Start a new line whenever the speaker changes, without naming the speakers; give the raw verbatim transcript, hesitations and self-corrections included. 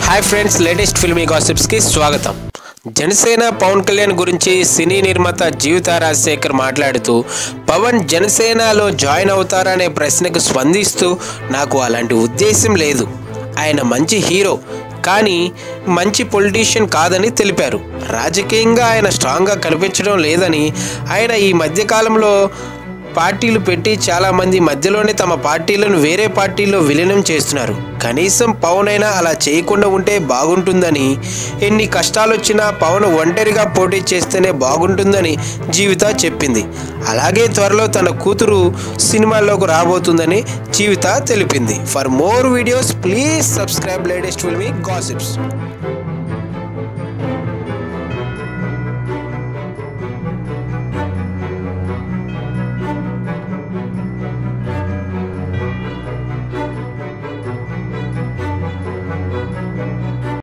Hi friends, latest filmy గాసిప్స్కి స్వాగతం. జనసేన పవన్ కళ్యాణ్ గురించి సినీ నిర్మాత జీవితా రాజశేఖర్ మాట్లాడుతూ పవన్ జనసేనలో జాయిన్ అవుతారనే ప్రశ్నకు స్పందిస్తూ నాకు అలాంటి ఉద్దేశం లేదు, ఆయన మంచి హీరో కానీ మంచి పొలిటీషియన్ కాదని తెలిపారు. రాజకీయంగా ఆయన స్ట్రాంగ్గా కనిపించడం లేదని, ఆయన ఈ మధ్యకాలంలో పార్టీలు పెట్టి చాలామంది మధ్యలోనే తమ పార్టీలను వేరే పార్టీల్లో విలీనం చేస్తున్నారు. కనీసం పవన్ అయినా అలా చేయకుండా ఉంటే బాగుంటుందని, ఎన్ని కష్టాలు వచ్చినా పవన్ ఒంటరిగా పోటీ చేస్తేనే బాగుంటుందని జీవిత చెప్పింది. అలాగే త్వరలో తన కూతురు సినిమాల్లోకి రాబోతుందని జీవిత తెలిపింది. For more videos please subscribe latest filmy gossips.